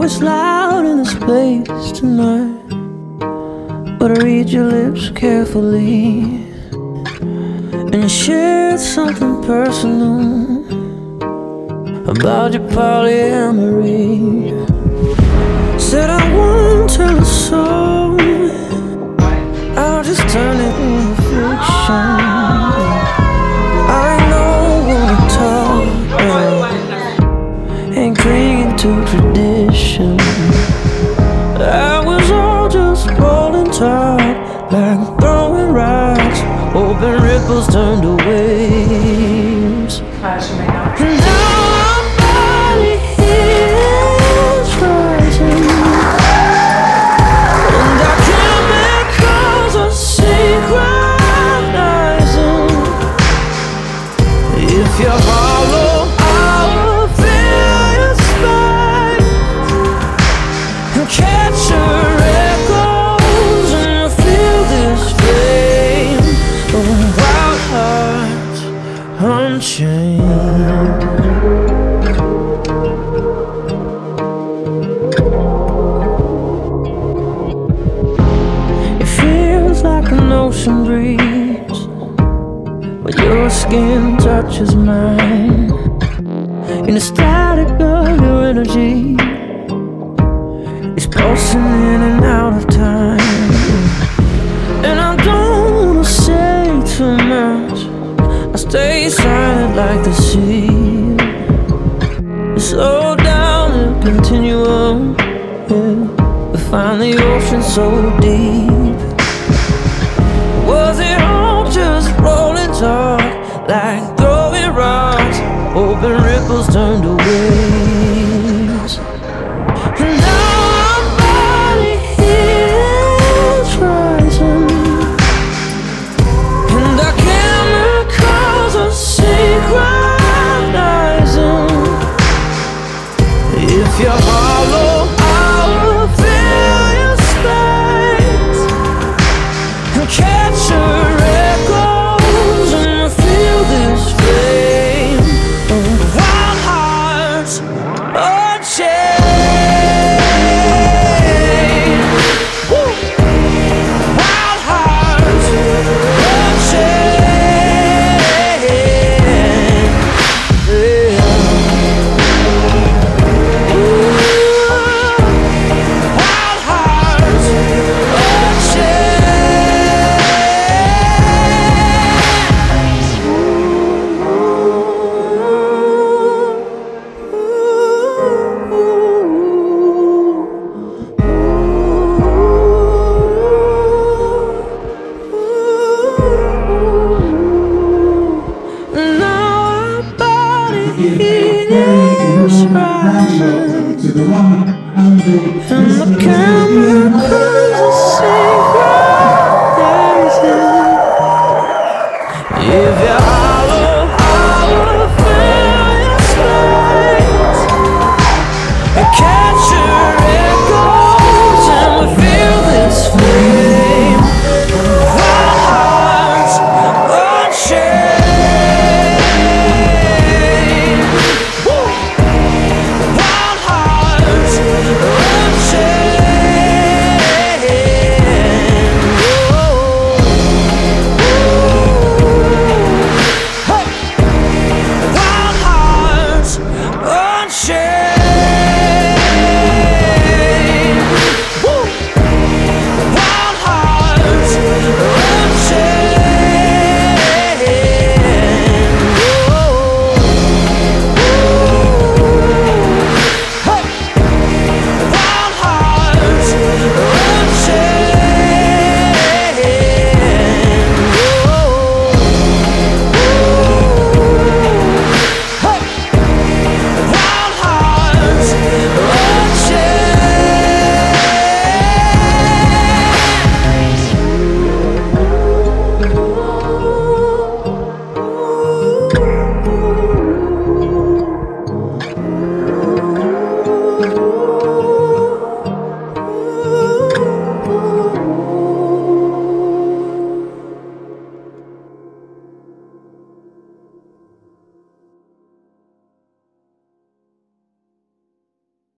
it's loud in this place tonight, but I read your lips carefully, and you shared something personal about your polyamory. Said I won't tell a soul, I'll just turn it into fiction. I know what to talk, ain't clinging to tradition. I was all just rolling tide, like throwing rocks, hoping ripples turned to waves. And now our body is rising, and our chemicals are synchronizing. If you're hollow, I'll fill your spine and catch your echoes, and you'll feel this flame of wild hearts unchained. It feels like an ocean breeze when your skin touches mine, in the static of your energy, it's pulsing in and out of time. And I don't wanna say too much, I stay silent like the sea. Slow down the continuum, yeah. We find the ocean so deep. Was it all just rolling talk, like throwing rocks, hoping ripples turn to waves? And now our body is rising, and our chemicals are synchronizing. If you're hollow, I'll fill your space and catch your echoes, and you'll feel this flame of wild hearts unchained. Woo! Wild hearts unchained. Yeah. Wild hearts Now our body is rising, and the chemicals are synchronizing.